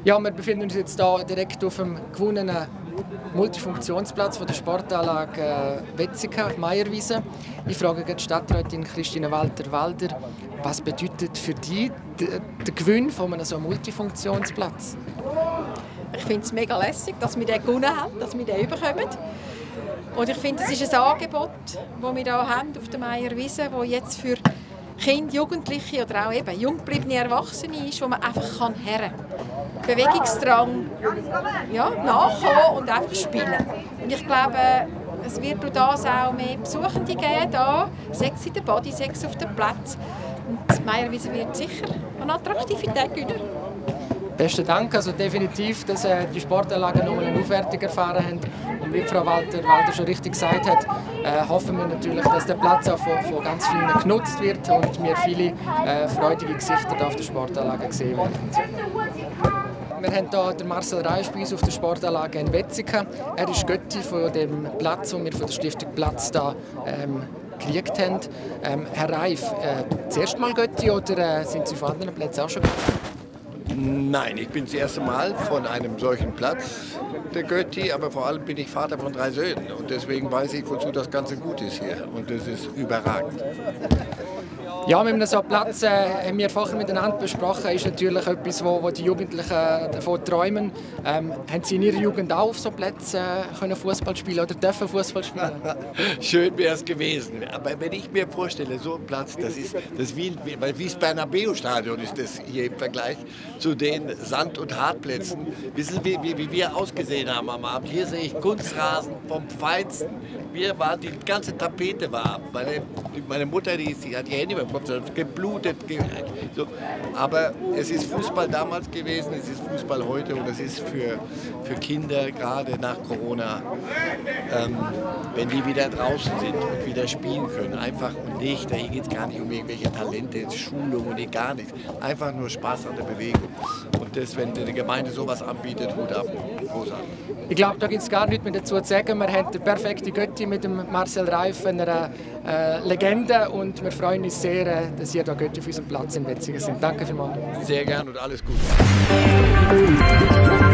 Ja, wir befinden uns jetzt hier direkt auf dem gewonnenen Multifunktionsplatz von der Sportanlage Wetzikon, Meierwiese. Ich frage die Stadträtin Christine Walter-Walder, was bedeutet für dich der Gewinn von einem so Multifunktionsplatz? Ich finde es mega lässig, dass wir den gewonnen haben, dass wir den bekommen. Und ich finde, es ist ein Angebot, das wir hier haben auf der Meierwiese, das jetzt für Kinder, Jugendliche oder auch eben junggebliebene Erwachsene ist, wo man einfach herren kann. Bewegungsdrang nachkommen und einfach spielen. Und ich glaube, es wird durch das auch mehr Besuchende geben, da, sechs in der Body, sechs auf dem Platz. Und die Meierwiese wird sicher an Attraktivität gewinnen. Besten Dank. Also definitiv, dass die Sportanlagen noch eine Aufwertung erfahren haben. Und wie Frau Walter schon richtig gesagt hat, hoffen wir natürlich, dass der Platz auch von ganz vielen genutzt wird und wir viele freudige Gesichter hier auf der Sportanlage sehen werden. Wir haben hier den Marcel Reif bei uns auf der Sportanlage in Wetzikon. Er ist Götti von dem Platz, den wir von der Stiftung Platz hier gekriegt haben. Herr Reif, das erste Mal Götti oder sind Sie von anderen Plätzen auch schon Götti? Nein, ich bin das erste Mal von einem solchen Platz der Götti, aber vor allem bin ich Vater von 3 Söhnen und deswegen weiß ich, wozu das Ganze gut ist hier und das ist überragend. Ja, mit einem so Platz haben wir vorher miteinander besprochen, ist natürlich etwas, wo die Jugendlichen davon träumen. Haben Sie in Ihrer Jugend auch auf so Plätzen Fußball spielen oder dürfen Fußball spielen? Schön wäre es gewesen, aber wenn ich mir vorstelle, so ein Platz, das ist wie das Bernabeu-Stadion ist das hier im Vergleich zu den Sand- und Hartplätzen. Wissen Sie, wie wir ausgesehen haben am Abend? Hier sehe ich Kunstrasen vom Feinsten. Die ganze Tapete war. Meine Mutter, die hat die Hände beim Kopf, geblutet. So. Aber es ist Fußball damals gewesen, es ist Fußball heute und es ist für Kinder, gerade nach Corona, wenn die wieder draußen sind und wieder spielen können, einfach und nicht, hier geht es gar nicht um irgendwelche Talente, Schulung und gar nichts, einfach nur Spaß an der Bewegung. Und das, wenn die Gemeinde sowas anbietet, Hut ab, großartig. Ich glaube, da gibt es gar nichts mehr dazu zu sagen. Wir haben den perfekten Götti mit dem Marcel Reif, einer Legende, und wir freuen uns sehr, dass ihr da Götti auf unserem Platz in Wetzikon sind. Danke vielmals. Sehr gern und alles Gute.